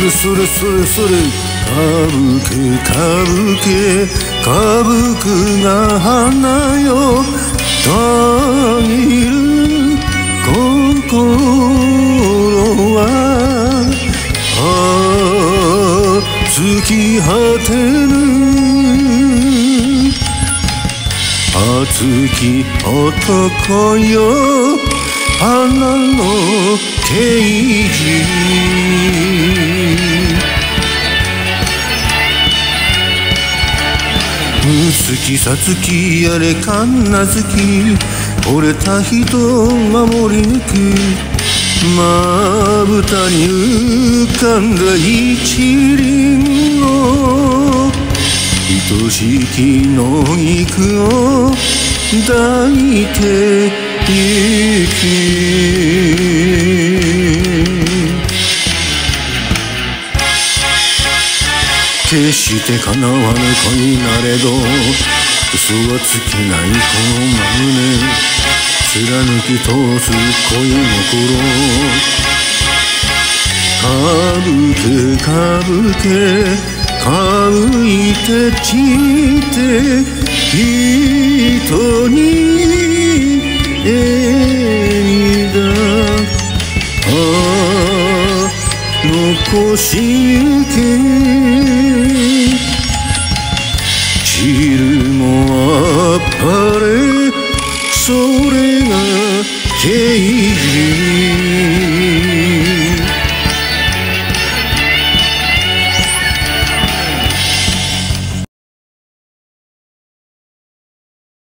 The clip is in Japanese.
それそれそれ歌舞け歌舞け歌舞くが花よたぎる心は尽き果てぬ熱き男よ花の啓示むつきさつきやれかんなずき惚れた人守り抜くまぶたに浮かんだ一輪の愛しきの幾を抱いてゆき決して叶わぬ恋なれど嘘はつけないこの真胸貫き通す恋の頃歌舞け歌舞け歌いて散って人に残しゆけ